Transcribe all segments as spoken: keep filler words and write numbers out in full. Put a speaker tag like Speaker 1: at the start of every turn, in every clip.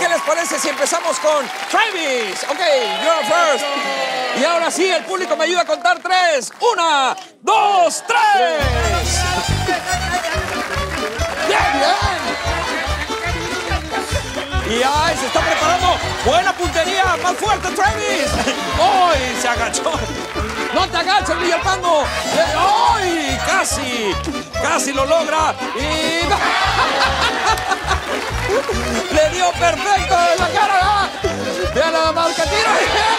Speaker 1: ¿qué les parece si empezamos con Travis? Ok, you're first. Y ahora sí, el público me ayuda a contar tres. Una, dos, tres. Bien, bien. Y ahí se está preparando. Buena puntería, más fuerte, Travis. ¡Ay! Se agachó. No te agaches, Villalpando. ¡Ay! Casi, casi lo logra. Y... le dio perfecto en la cara. Vean nada más que tiro.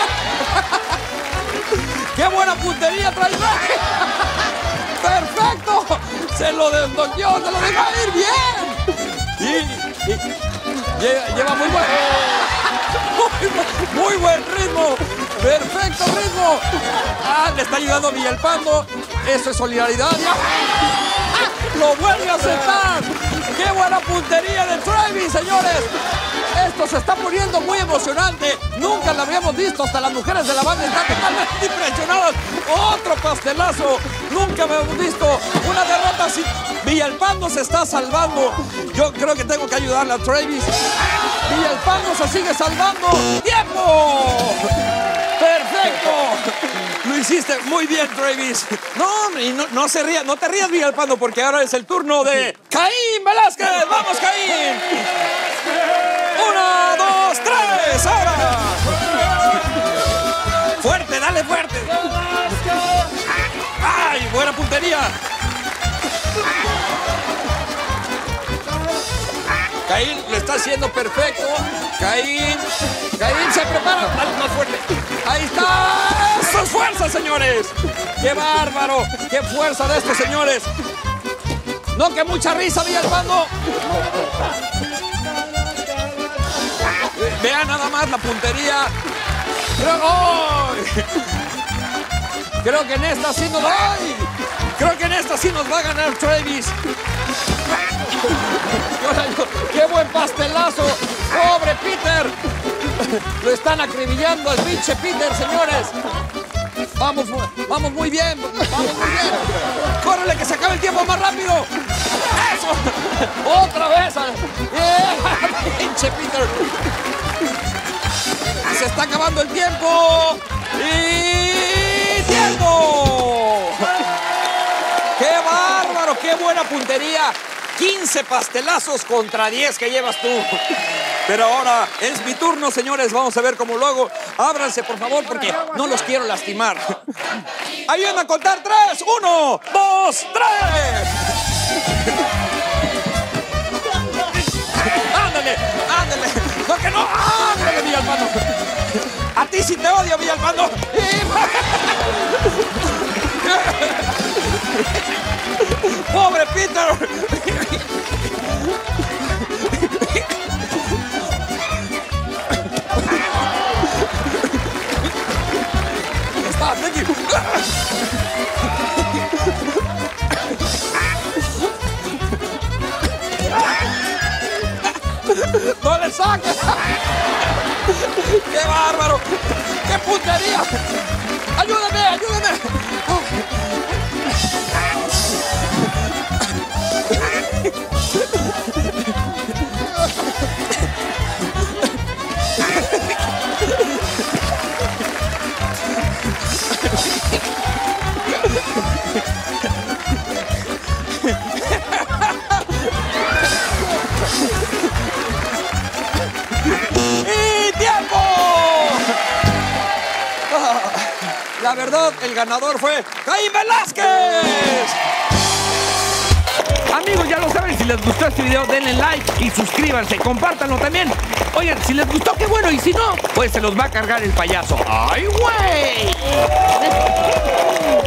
Speaker 1: ¡Qué buena puntería trae! ¡Perfecto! Se lo desbloqueó, se lo dejó ir bien. Y, y lleva, lleva muy buen, muy, muy buen ritmo. Perfecto ritmo. Ah, le está ayudando Villalpando. Eso es solidaridad. ¡Ah! Lo vuelve a aceptar. ¡Qué buena puntería de Travis, señores! Esto se está poniendo muy emocionante. Nunca lo habíamos visto. Hasta las mujeres de la banda están totalmente impresionadas. Otro pastelazo. Nunca habíamos visto una derrota así. Villalpando se está salvando. Yo creo que tengo que ayudarle a Travis. Villalpando se sigue salvando. ¡Tiempo! ¡Perfecto! Lo hiciste muy bien, Travis. No, y no, no se ría, no te rías, Villalpando, porque ahora es el turno de Caín Velázquez. ¡Vamos, Caín! Una, dos, tres, ahora. Fuerte, dale fuerte. ¡Ay, buena puntería! Caín lo está haciendo perfecto. Caín, Caín se prepara. Dale más fuerte. Ahí está. ¡Eso es fuerza, señores! ¡Qué bárbaro! ¡Qué fuerza de estos señores! No, que mucha risa, Villalpando. Vean nada más la puntería. Creo, ¡oh! Creo que en esta sí nos va. ¡Ay! Creo que en esta sí nos va a ganar Travis. ¡Qué buen pastelazo! ¡Pobre Peter! Lo están acribillando al pinche Peter, señores. Vamos, vamos muy bien, vamos muy bien. ¡Córrele, que se acabe el tiempo más rápido! ¡Eso! ¡Otra vez! ¡Eh! ¡Pinche Peter! Se está acabando el tiempo. ¡Y tiempo! ¡Qué bárbaro! ¡Qué buena puntería! quince pastelazos contra diez que llevas tú. Pero ahora es mi turno, señores. Vamos a ver cómo lo hago. Ábranse, por favor, porque no los quiero lastimar. Ayúdenme a contar tres. Uno, dos, tres. Ándale, ándale. No, que no. Ándale, Villalpando. A ti sí te odio, Villalpando. ¡Pobre Peter! ¡Está, thank you! ¡No le saques! ¡Qué bárbaro! ¡Qué puntería! ¡Ayúdame, ayúdame! ¡Y tiempo! La verdad, el ganador fue Caín Velázquez.
Speaker 2: Amigos, ya lo saben, si les gustó este video denle like y suscríbanse, compártanlo también. Oigan, si les gustó, qué bueno, y si no, pues se los va a cargar el payaso. ¡Ay, güey!